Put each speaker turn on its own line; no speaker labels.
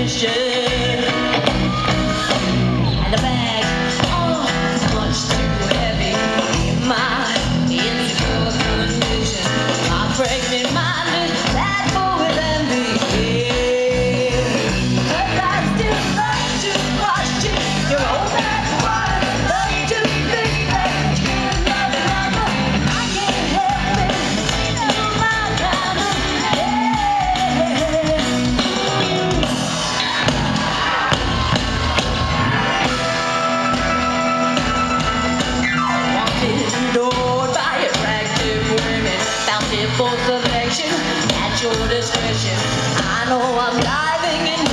mission. And the bag, oh, much too heavy. My insecure condition, my pregnant mind is bad for with envy. But I still love to watch you. Your old man woman love to think that you're another lover. I can't help it. You're my diamond. Adored by attractive women, bountiful selection at your discretion. I know I'm diving in